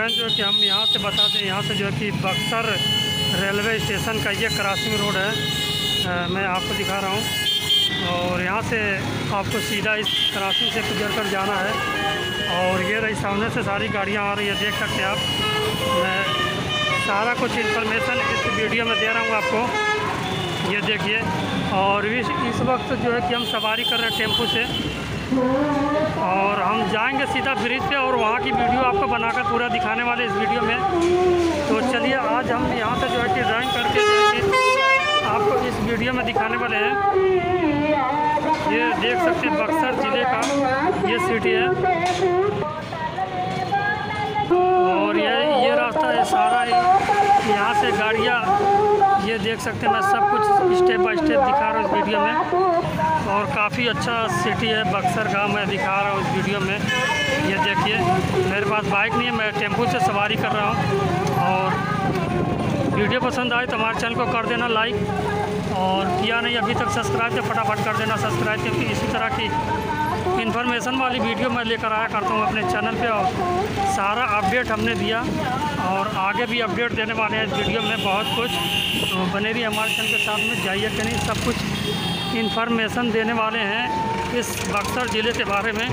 Friend जो है कि हम यहाँ से बता दें, यहाँ से जो है कि बक्सर रेलवे स्टेशन का ये क्रॉसिंग रोड है। मैं आपको दिखा रहा हूँ और यहाँ से आपको सीधा इस क्रॉसिंग से गुजर कर जाना है। और ये रही सामने से सारी गाड़ियाँ आ रही है, देख सकते हैं आप। मैं सारा कुछ इन्फॉर्मेशन इस वीडियो में दे रहा हूँ आपको, ये देखिए। और इस वक्त जो है कि हम सवारी कर रहे हैं टेम्पू से और हम जाएंगे सीधा ब्रिज पे और वहाँ की वीडियो आपको बनाकर पूरा दिखाने वाले इस वीडियो में। तो चलिए आज हम यहाँ से जो है कि ड्राइंग करके जो है कि आपको इस वीडियो में दिखाने वाले हैं। ये देख सकते हैं बक्सर ज़िले का ये सिटी है और ये रास्ता है सारा। यहाँ से गाड़ियाँ ये देख सकते हैं। मैं सब कुछ स्टेप बाय स्टेप दिखा रहा हूँ इस वीडियो में और काफ़ी अच्छा सिटी है बक्सर का, मैं दिखा रहा हूँ इस वीडियो में। ये देखिए, मेरे पास बाइक नहीं है, मैं टेम्पू से सवारी कर रहा हूँ। और वीडियो पसंद आए तो हमारे चैनल को कर देना लाइक, और किया नहीं अभी तक सब्सक्राइब तो फटाफट कर देना सब्सक्राइब, क्योंकि इसी तरह की इन्फॉर्मेशन वाली वीडियो मैं लेकर आया करता हूँ अपने चैनल पे। और सारा अपडेट हमने दिया और आगे भी अपडेट देने वाले हैं इस वीडियो में बहुत कुछ। तो बने रहिए हमारे चैनल के साथ में, जाइए कि नहीं, सब कुछ इन्फॉर्मेशन देने वाले हैं इस बक्सर ज़िले के बारे में।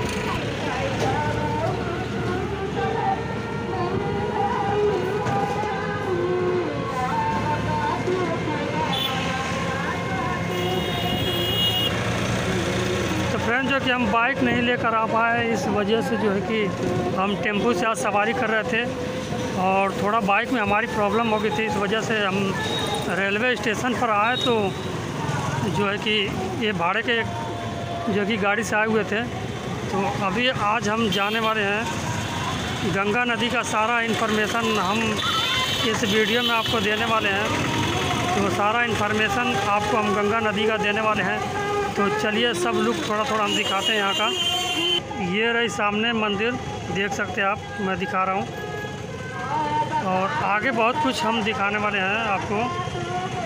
फ्रेंड जो कि हम बाइक नहीं लेकर आ पाए, इस वजह से जो है कि हम टेम्पू से आज सवारी कर रहे थे और थोड़ा बाइक में हमारी प्रॉब्लम हो गई थी। इस वजह से हम रेलवे स्टेशन पर आए तो जो है कि ये भाड़े के जो कि गाड़ी से आए हुए थे। तो अभी आज हम जाने वाले हैं गंगा नदी का सारा इन्फॉर्मेशन हम इस वीडियो में आपको देने वाले हैं। तो सारा इन्फॉर्मेशन आपको हम गंगा नदी का देने वाले हैं। तो चलिए सब लुक थोड़ा थोड़ा हम दिखाते हैं यहाँ का। ये रही सामने मंदिर, देख सकते हैं आप, मैं दिखा रहा हूँ। और आगे बहुत कुछ हम दिखाने वाले हैं आपको।